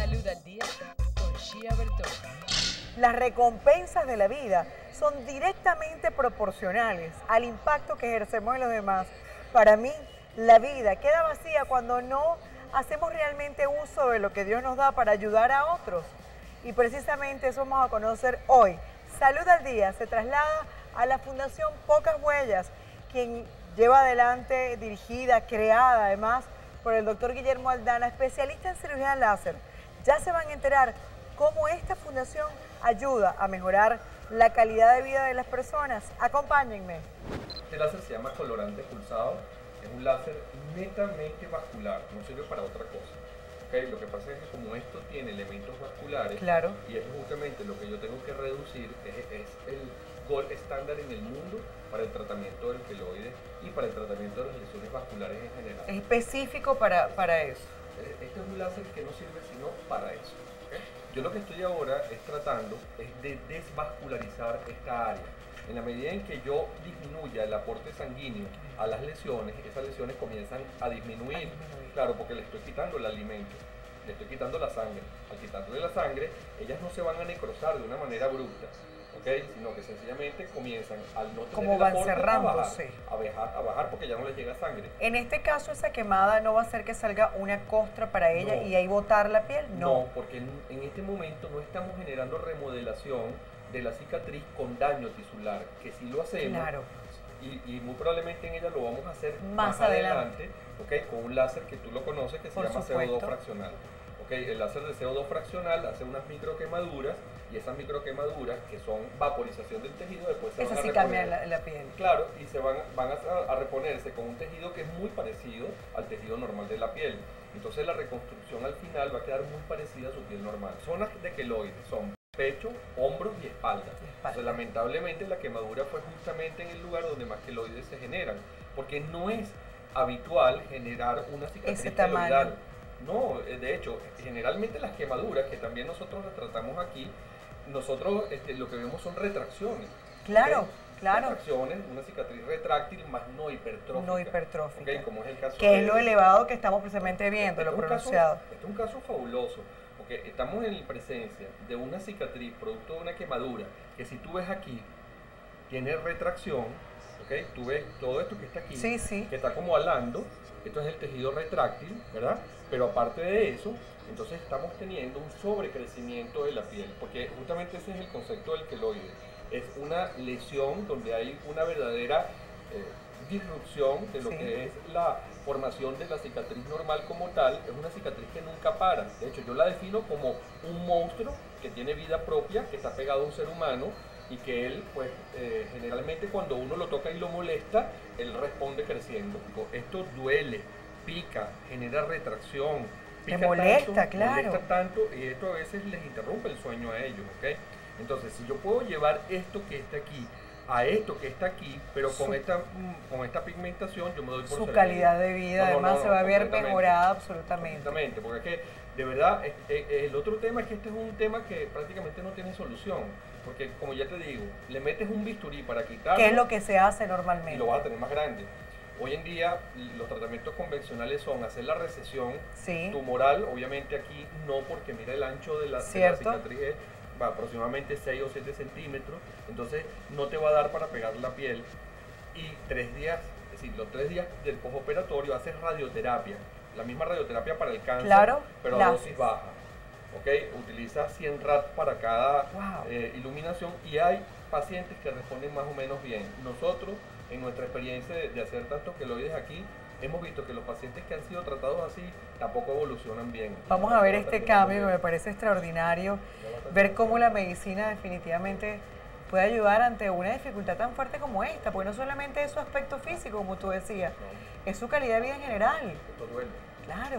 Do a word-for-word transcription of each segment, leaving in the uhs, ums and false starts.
Salud al Día con Shia Bertone. Las recompensas de la vida son directamente proporcionales al impacto que ejercemos en los demás. Para mí, la vida queda vacía cuando no hacemos realmente uso de lo que Dios nos da para ayudar a otros. Y precisamente eso vamos a conocer hoy. Salud al Día se traslada a la Fundación Pocas Huellas, quien lleva adelante, dirigida, creada además por el doctor Guillermo Aldana, especialista en cirugía láser. Ya se van a enterar cómo esta fundación ayuda a mejorar la calidad de vida de las personas. Acompáñenme. Este láser se llama colorante pulsado, es un láser netamente vascular, no sirve para otra cosa. ¿Okay? Lo que pasa es que como esto tiene elementos vasculares, claro, y es justamente lo que yo tengo que reducir, es, es el gold estándar en el mundo para el tratamiento del queloide y para el tratamiento de las lesiones vasculares en general. Es específico para, para eso. Este es un láser que no sirve sino para eso. ¿Okay? Yo lo que estoy ahora es tratando es de desvascularizar esta área. En la medida en que yo disminuya el aporte sanguíneo a las lesiones, esas lesiones comienzan a disminuir. Claro, porque le estoy quitando el alimento, le estoy quitando la sangre. Al quitarle la sangre, ellas no se van a necrosar de una manera abrupta, ¿okay? Sino que sencillamente comienzan al no tener como el van aporte, cerrándose, a bajar, a bajar, a bajar porque ya no les llega sangre. En este caso, esa quemada no va a hacer que salga una costra para ella no. y ahí botar la piel, no. No, porque en, en este momento no estamos generando remodelación de la cicatriz con daño tisular, que si lo hacemos, claro. y, y muy probablemente en ella lo vamos a hacer más, más adelante, adelante, ¿okay? Con un láser que tú lo conoces que se Por llama supuesto. C O dos fraccional. ¿Okay? El láser de C O dos fraccional hace unas microquemaduras y esas microquemaduras que son vaporización del tejido después se Esa van a sí reponer. cambia la, la piel. Claro, y se van, van a, a reponerse con un tejido que es muy parecido al tejido normal de la piel. Entonces la reconstrucción al final va a quedar muy parecida a su piel normal. Zonas de queloide son pecho, hombros y espalda. Entonces, lamentablemente la quemadura fue justamente en el lugar donde más queloides se generan, porque no es habitual generar una cicatriz ese queloidal. tamaño. No, de hecho, generalmente las quemaduras, que también nosotros las tratamos aquí, nosotros este, lo que vemos son retracciones. Claro, ¿okay? claro. Retracciones, una cicatriz retráctil más no hipertrófica. No hipertrófica. ¿Okay? Como es el caso que de, es lo elevado que estamos precisamente viendo, este lo es pronunciado. Caso, este es un caso fabuloso. Porque estamos en presencia de una cicatriz producto de una quemadura que si tú ves aquí tiene retracción, ¿okay? Tú ves todo esto que está aquí, sí, sí. que está como alando, esto es el tejido retráctil, ¿verdad? Pero aparte de eso, entonces estamos teniendo un sobrecrecimiento de la piel, porque justamente ese es el concepto del queloide, es una lesión donde hay una verdadera eh, disrupción de lo sí. que es la formación de la cicatriz normal como tal. Es una cicatriz que nunca para. De hecho, yo la defino como un monstruo que tiene vida propia, que está pegado a un ser humano y que él, pues, eh, generalmente cuando uno lo toca y lo molesta, él responde creciendo. Esto duele, pica, genera retracción, pica te molesta, tanto, claro. molesta tanto y esto a veces les interrumpe el sueño a ellos, ¿ok? Entonces, si yo puedo llevar esto que está aquí a esto que está aquí, pero con, su, esta, con esta pigmentación yo me doy por su servido. calidad de vida, no, no, además no, no, se va a ver mejorada absolutamente. Exactamente, porque es que de verdad es, es, el otro tema es que este es un tema que prácticamente no tiene solución, porque como ya te digo, le metes un bisturí para quitarlo. ¿Qué es lo que se hace normalmente? Y lo vas a tener más grande. Hoy en día los tratamientos convencionales son hacer la recesión sí. tumoral, obviamente aquí no, porque mira el ancho de la, de la cicatriz es va aproximadamente seis o siete centímetros, entonces no te va a dar para pegar la piel. Y tres días, es decir, los tres días del postoperatorio haces radioterapia, la misma radioterapia para el cáncer, claro, pero a dosis baja. ¿Okay? Utiliza cien rats para cada wow. eh, iluminación y hay pacientes que responden más o menos bien. Nosotros, en nuestra experiencia de, de hacer tantos queloides aquí, hemos visto que los pacientes que han sido tratados así tampoco evolucionan bien. Vamos a ver este cambio que me parece extraordinario, ver cómo la medicina definitivamente puede ayudar ante una dificultad tan fuerte como esta, porque no solamente es su aspecto físico, como tú decías, no. es su calidad de vida en general. Esto duele. Claro.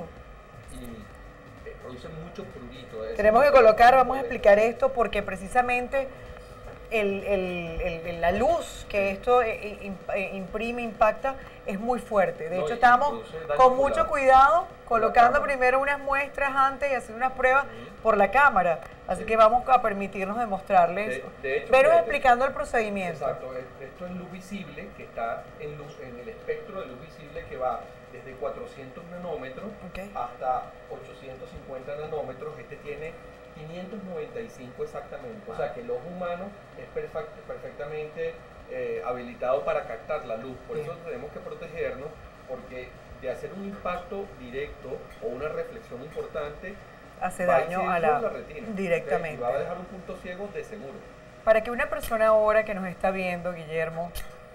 Y eh, produce mucho prurito. Tenemos que colocar, vamos a explicar esto, porque precisamente El, el, el, la luz que esto imprime, impacta, es muy fuerte. De no, hecho, estamos con mucho cuidado colocando primero unas muestras antes y hacer unas pruebas sí. por la cámara. Así sí. que vamos a permitirnos demostrarles, de, de hecho, pero explicando el procedimiento. Exacto, esto es luz visible, que está en, luz, en el espectro de luz visible que va desde cuatrocientos nanómetros okay. hasta ochocientos cincuenta nanómetros. este tiene quinientos noventa y cinco exactamente. O sea que el ojo humano es perfect, perfectamente eh, habilitado para captar la luz. Por eso tenemos que protegernos, porque de hacer un impacto directo o una reflexión importante hace va a daño incidir a la, sobre retina, directamente. ¿ok? Y va a dejar un punto ciego de seguro. Para que una persona ahora que nos está viendo, Guillermo,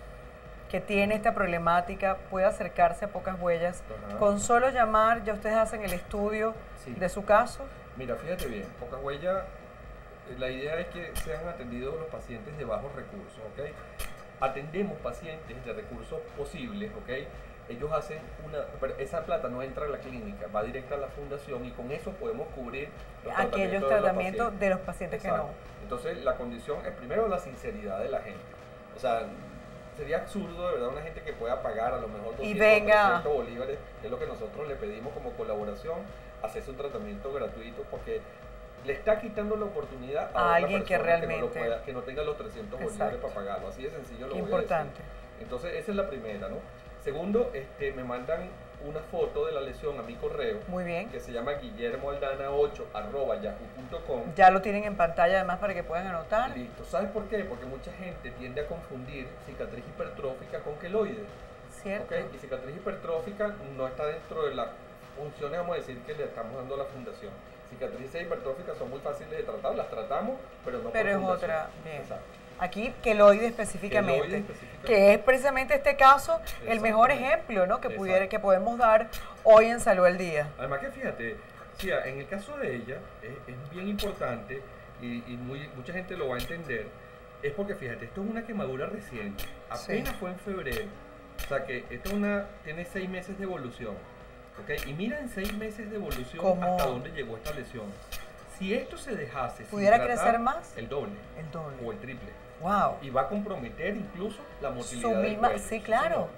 que tiene esta problemática, pueda acercarse a Pocas Huellas, Ajá. con solo llamar, ya ustedes hacen el estudio Sí. de su caso. Mira, fíjate bien, Pocas Huellas, eh, la idea es que sean atendidos los pacientes de bajos recursos, ¿ok? Atendemos pacientes de recursos posibles, ¿ok? Ellos hacen una, pero esa plata no entra a la clínica, va directa a la fundación y con eso podemos cubrir los Aquellos tratamientos tratamientos de de los los pacientes, pacientes. que Exacto. Entonces, la condición es primero la sinceridad de la gente. O sea, sería absurdo de verdad una gente que pueda pagar a lo mejor doscientos, venga. trescientos bolívares, que es lo que nosotros le pedimos como colaboración, hacerse un tratamiento gratuito, porque le está quitando la oportunidad a, A otra alguien que persona no, lo realmente- pueda- que no tenga los trescientos bolívares Exacto. para pagarlo. Así de sencillo lo Qué voy importante. a decir. Entonces, esa es la primera, ¿no? Segundo, este, me mandan una foto de la lesión a mi correo, Muy bien. que se llama guillermoaldana ocho arroba yahoo punto com. Ya lo tienen en pantalla además para que puedan anotar. Listo. ¿Sabes por qué? Porque mucha gente tiende a confundir cicatriz hipertrófica con queloide. ¿Cierto? ¿Ok? Y cicatriz hipertrófica no está dentro de las funciones, vamos a decir, que le estamos dando a la fundación. Cicatrices hipertróficas son muy fáciles de tratar, las tratamos, pero no Pero es por fundación. otra, bien. Exacto. Aquí, queloide específicamente, Queloide específicamente. que es precisamente este caso el mejor ejemplo, ¿no? que, pudiera, Exacto. que podemos dar hoy en Salud al Día. Además que fíjate, Cia, en el caso de ella es, es bien importante y, y muy, mucha gente lo va a entender, es porque fíjate, esto es una quemadura reciente, apenas Sí. fue en febrero, o sea que esto es una, tiene seis meses de evolución, ¿ok? Y mira en seis meses de evolución ¿Cómo? hasta dónde llegó esta lesión. Si esto se dejase sin ¿Pudiera tratar, crecer más? el doble El doble. o el triple. Wow. Y va a comprometer incluso la motilidad Su del misma- cuello. sí, claro. señor,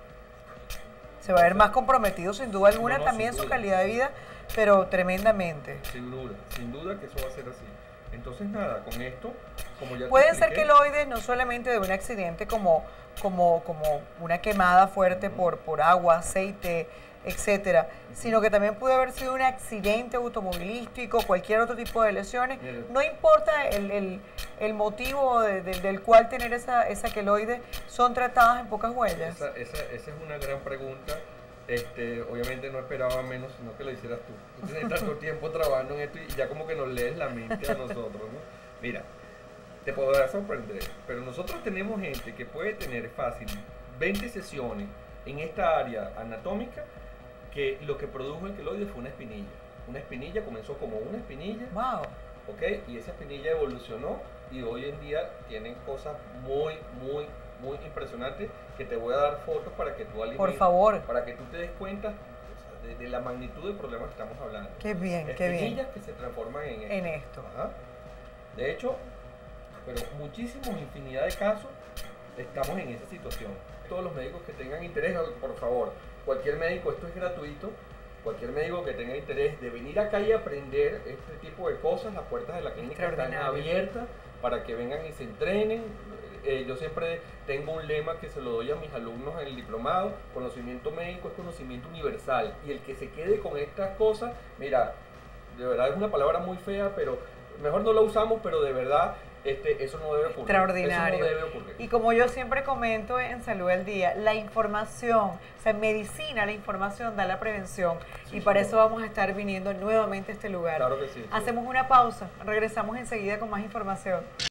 sí. Se va a ver más comprometido sin duda alguna No, no, también sin su duda. calidad de vida, pero tremendamente. Sin duda, sin duda que eso va a ser así. Entonces nada, con esto, como ya te Pueden ser expliqué, queloides no solamente de un accidente como, como, como una quemada fuerte por, por agua, aceite, etcétera, sino que también puede haber sido un accidente automovilístico, cualquier otro tipo de lesiones. Mira. No importa el, el, el motivo de- de- del cual tener esa, esa queloide, son tratadas en Pocas Huellas. Esa, esa, esa es una gran pregunta. Este, obviamente no esperaba menos, sino que lo hicieras tú. Tú tienes tanto tiempo trabajando en esto y ya como que nos lees la mente a nosotros, ¿no? Mira, te podrá sorprender, pero nosotros tenemos gente que puede tener fácil veinte sesiones en esta área anatómica, que lo que produjo el queloide fue una espinilla. Una espinilla comenzó como una espinilla, Wow. ¿ok? Y esa espinilla evolucionó y hoy en día tienen cosas muy, muy, muy impresionantes que te voy a dar fotos para que tú alimentes, Por favor. para que tú te des cuenta, o sea, de, de la magnitud del problema que estamos hablando. Qué bien, qué bien. Espinillas que se transforman en esto. En esto. Ajá. De hecho, pero muchísimos, infinidad de casos, estamos en esa situación. Todos los médicos que tengan interés, por favor, cualquier médico, esto es gratuito, cualquier médico que tenga interés de venir acá y aprender este tipo de cosas, las puertas de la clínica están Extraordinario. abiertas para que vengan y se entrenen. Eh, yo siempre tengo un lema que se lo doy a mis alumnos en el diplomado: conocimiento médico es conocimiento universal, y el que se quede con estas cosas, mira, de verdad es una palabra muy fea, pero mejor no la usamos, pero de verdad este, eso no debe ocurrir. Extraordinario. Eso no debe ocurrir. Y como yo siempre comento en Salud al Día, la información, o sea, en medicina la información da la prevención, Sí, y para señor. eso vamos a estar viniendo nuevamente a este lugar. Claro que sí. Hacemos una pausa, regresamos enseguida con más información.